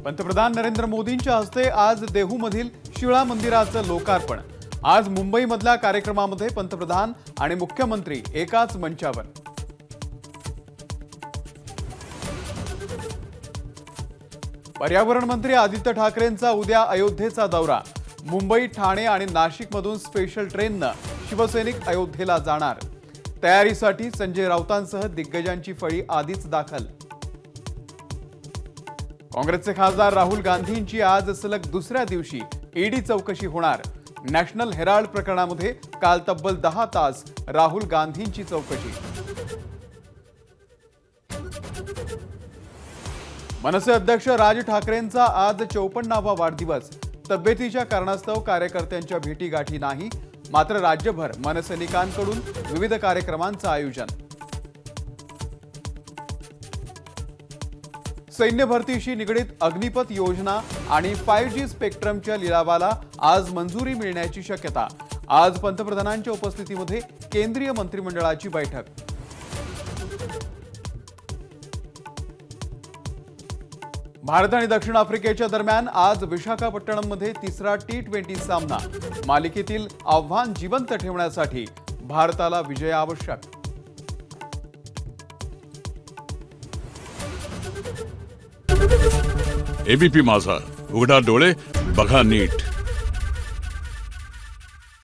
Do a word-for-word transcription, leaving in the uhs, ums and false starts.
पंतप्रधान नरेंद्र मोदींच्या हस्ते आज देहूमधील शिळा मंदिराचं लोकार्पण। आज मुंबईमधल्या कार्यक्रमामध्ये पंतप्रधान आणि मुख्यमंत्री एकाच मंचावर। पर्यावरण मंत्री आदित्य ठाकरेंचा उद्या अयोध्येचा दौरा। मुंबई, ठाणे आणि नाशिकमधून स्पेशल ट्रेनने शिवसैनिक अयोध्येला जाणार। तयारीसाठी संजय राऊतांसह दिग्गजांची फळी आधीच दाखल। काँग्रेसचे खासदार राहुल गांधींची आज सलग दुसऱ्या दिवशी ईडी चौकशी होणार। नॅशनल हेराल्ड प्रकरणामध्ये काल तब्बल दहा तास राहुल गांधींची चौकशी। मनसे अध्यक्ष राज ठाकरेंचा आज चौपन्नावा वाढदिवस। तब्येतीच्या कारणास्तव कार्यकर्त्यांच्या भेटीगाठी नाही, मात्र राज्यभर मनसैनिकांकडून विविध कार्यक्रमांचं आयोजन। सैन्य भरतीशी निगडीत अग्निपथ योजना आणि फाईव्ह जी स्पेक्ट्रमच्या लिलावाला आज मंजुरी मिळण्याची शक्यता। आज पंतप्रधानांच्या उपस्थितीमध्ये केंद्रीय मंत्रिमंडळाची बैठक। भारत आणि दक्षिण आफ्रिकेच्या दरम्यान आज विशाखापट्टणममध्ये तिसरा टी ट्वेंटी सामना। मालिकेतील आव्हान जिवंत ठेवण्यासाठी भारताला विजय आवश्यक। एबीपी माझा, उघडा डोळे बघा नीट।